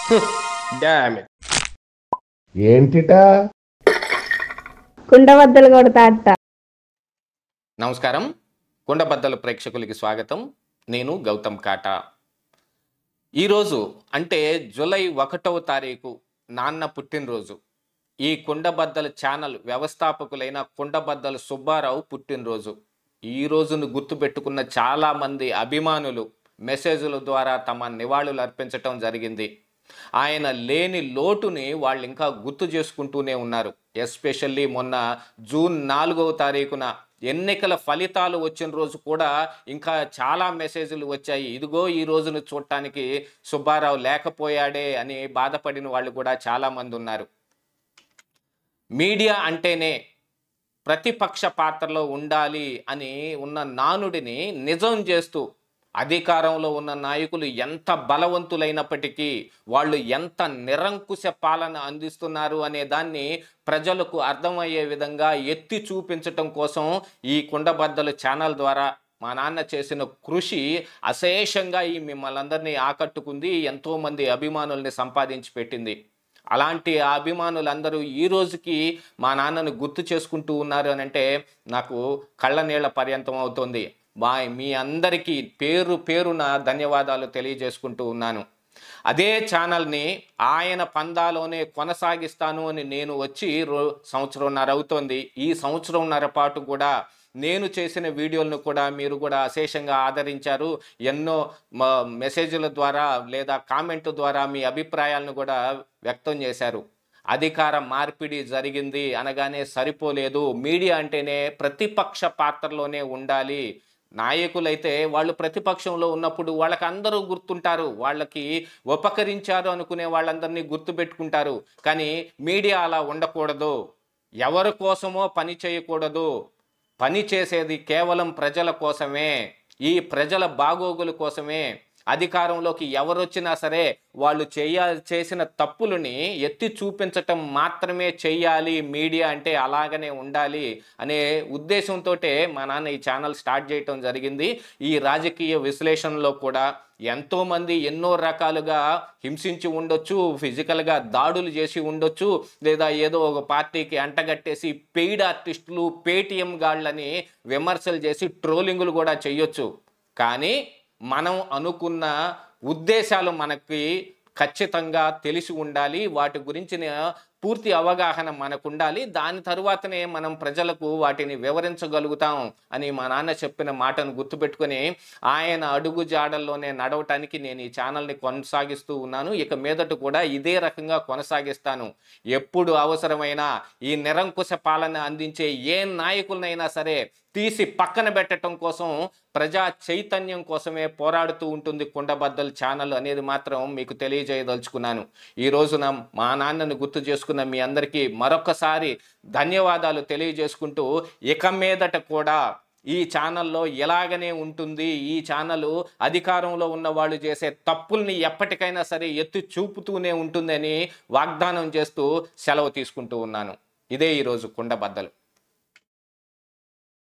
Damn it. ఏంటిటా కుండబద్దలు కొడతా అట్ట. నమస్కారం, కుండబద్దలు ప్రేక్షకులకి స్వాగతం. నేను గౌతమ్ కాటా. ఈరోజు అంటే జూలై 1వ తారీఖు నాన్న పుట్టినరోజు. ఈ కుండబద్దల ఛానల్ వ్యవస్థాపకులైన కుండబద్దల సుబ్బారావు పుట్టినరోజు. ఈ రోజును గుర్తుపెట్టుకున్న చాలామంది అభిమానులు మెసేజ్ల ద్వారా తమ నివాళులు అర్పించటం జరిగింది. ఆయన లేని లోటుని వాళ్ళు ఇంకా గుర్తు చేసుకుంటూనే ఉన్నారు. ఎస్పెషల్లీ మొన్న జూన్ 4వ తారీఖున ఎన్నికల ఫలితాలు వచ్చిన రోజు కూడా ఇంకా చాలా మెసేజ్లు వచ్చాయి. ఇదిగో ఈ రోజును చూడటానికి సుబ్బారావు లేకపోయాడే అని బాధపడిన వాళ్ళు కూడా చాలామంది ఉన్నారు. మీడియా అంటేనే ప్రతిపక్ష పాత్రలో ఉండాలి అని ఉన్న నానుడిని నిజం చేస్తూ అధికారంలో ఉన్న నాయకులు ఎంత బలవంతులైనప్పటికీ వాళ్ళు ఎంత నిరంకుశ పాలన అందిస్తున్నారు అనే దాన్ని ప్రజలకు అర్థమయ్యే విధంగా ఎత్తి చూపించటం కోసం ఈ కుండబద్దలు ఛానల్ ద్వారా మా నాన్న చేసిన కృషి అశేషంగా ఈ మిమ్మల్ని అందరినీ ఆకట్టుకుంది, ఎంతోమంది అభిమానుల్ని సంపాదించి పెట్టింది. అలాంటి ఆ అభిమానులందరూ ఈ రోజుకి మా నాన్నను గుర్తు చేసుకుంటూ ఉన్నారు అని అంటే నాకు కళ్ళ నీళ్ల పర్యంతం అవుతుంది. మీ అందరికీ పేరు పేరున ధన్యవాదాలు తెలియజేసుకుంటూ ఉన్నాను. అదే ఛానల్ని ఆయన పందాలోనే కొనసాగిస్తాను అని నేను వచ్చి సంవత్సరంన్నర అవుతోంది. ఈ సంవత్సరంన్నర పాటు కూడా నేను చేసిన వీడియోలను కూడా మీరు కూడా అశేషంగా ఆదరించారు. ఎన్నో మెసేజ్ల ద్వారా లేదా కామెంట్ ద్వారా మీ అభిప్రాయాలను కూడా వ్యక్తం చేశారు. అధికార మార్పిడి జరిగింది అనగానే సరిపోలేదు. మీడియా అంటేనే ప్రతిపక్ష పాత్రలోనే ఉండాలి. నాయకులైతే వాళ్ళు ప్రతిపక్షంలో ఉన్నప్పుడు వాళ్ళకి అందరూ గుర్తుంటారు, వాళ్ళకి ఉపకరించారు అనుకునే వాళ్ళందరినీ గుర్తుపెట్టుకుంటారు. కానీ మీడియా అలా ఉండకూడదు. ఎవరి కోసమో పని చేయకూడదు. పని చేసేది కేవలం ప్రజల కోసమే, ఈ ప్రజల బాగోగుల కోసమే. అధికారంలోకి ఎవరొచ్చినా సరే వాళ్ళు చేసిన తప్పులని ఎత్తి చూపించటం మాత్రమే చెయ్యాలి. మీడియా అంటే అలాగనే ఉండాలి అనే ఉద్దేశంతో మా నాన్న ఈ ఛానల్ స్టార్ట్ చేయటం జరిగింది. ఈ రాజకీయ విశ్లేషణలో కూడా ఎంతోమంది ఎన్నో రకాలుగా హింసించి ఉండొచ్చు, ఫిజికల్గా దాడులు చేసి ఉండొచ్చు, లేదా ఏదో ఒక పార్టీకి అంటగట్టేసి పెయిడ్ ఆర్టిస్టులు, పేటీఎం గాళ్ళని విమర్శలు చేసి ట్రోలింగులు కూడా చేయొచ్చు. కానీ మనం అనుకున్న ఉద్దేశాలు మనకి ఖచ్చితంగా తెలిసి ఉండాలి. వాటి గురించిన పూర్తి అవగాహన మనకు ఉండాలి. దాని తరువాతనే మనం ప్రజలకు వాటిని వివరించగలుగుతాం అని మా నాన్న చెప్పిన మాటను గుర్తుపెట్టుకొని ఆయన అడుగు జాడల్లోనే నడవటానికి నేను ఈ ఛానల్ని కొనసాగిస్తూ ఉన్నాను. ఇక మీదట కూడా ఇదే రకంగా కొనసాగిస్తాను. ఎప్పుడు అవసరమైనా ఈ నిరంకుశ పాలన అందించే ఏ నాయకులనైనా సరే తీసి పక్కన పెట్టడం కోసం, ప్రజా చైతన్యం కోసమే పోరాడుతూ ఉంటుంది కుండబద్దలు ఛానల్ అనేది మాత్రం మీకు తెలియజేయదలుచుకున్నాను. ఈ రోజున మా నాన్నను గుర్తు చేసుకున్న మీ అందరికీ మరొకసారి ధన్యవాదాలు తెలియజేసుకుంటూ, ఇక మీదట కూడా ఈ ఛానల్లో ఎలాగనే ఉంటుంది. ఈ ఛానల్ అధికారంలో ఉన్న వాళ్ళు చేసే తప్పుల్ని ఎప్పటికైనా సరే ఎత్తి చూపుతూనే ఉంటుందని వాగ్దానం చేస్తూ సెలవు తీసుకుంటూ ఉన్నాను. ఇదే ఈరోజు కుండబద్దలు.